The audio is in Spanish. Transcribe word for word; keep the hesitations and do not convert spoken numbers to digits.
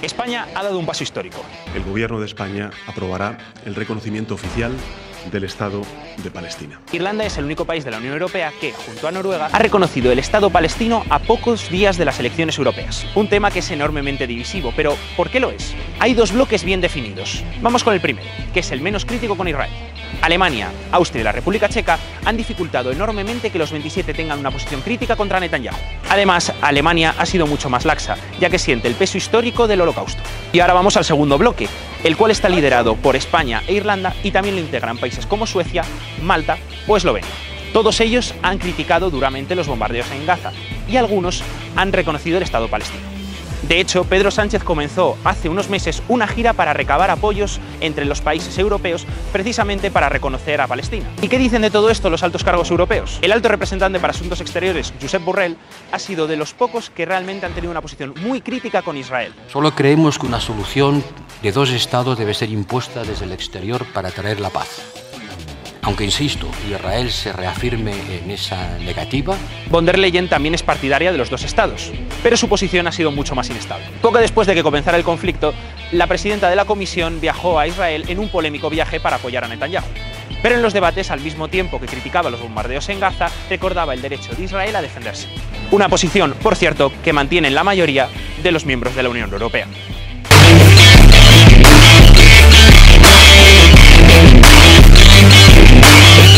España ha dado un paso histórico. El Gobierno de España aprobará el reconocimiento oficial del Estado de Palestina. Irlanda es el único país de la Unión Europea que, junto a Noruega, ha reconocido el Estado palestino a pocos días de las elecciones europeas. Un tema que es enormemente divisivo, pero ¿por qué lo es? Hay dos bloques bien definidos. Vamos con el primero, que es el menos crítico con Israel. Alemania, Austria y la República Checa han dificultado enormemente que los veintisiete tengan una posición crítica contra Netanyahu. Además, Alemania ha sido mucho más laxa, ya que siente el peso histórico del Holocausto. Y ahora vamos al segundo bloque, el cual está liderado por España e Irlanda y también lo integran países como Suecia, Malta o Eslovenia. Todos ellos han criticado duramente los bombardeos en Gaza y algunos han reconocido el Estado palestino. De hecho, Pedro Sánchez comenzó hace unos meses una gira para recabar apoyos entre los países europeos precisamente para reconocer a Palestina. ¿Y qué dicen de todo esto los altos cargos europeos? El alto representante para Asuntos Exteriores, Josep Borrell, ha sido de los pocos que realmente han tenido una posición muy crítica con Israel. Solo creemos que una solución de dos estados debe ser impuesta desde el exterior para traer la paz. Aunque, insisto, Israel se reafirme en esa negativa. Von der Leyen también es partidaria de los dos estados, pero su posición ha sido mucho más inestable. Poco después de que comenzara el conflicto, la presidenta de la Comisión viajó a Israel en un polémico viaje para apoyar a Netanyahu. Pero en los debates, al mismo tiempo que criticaba los bombardeos en Gaza, recordaba el derecho de Israel a defenderse. Una posición, por cierto, que mantienen la mayoría de los miembros de la Unión Europea.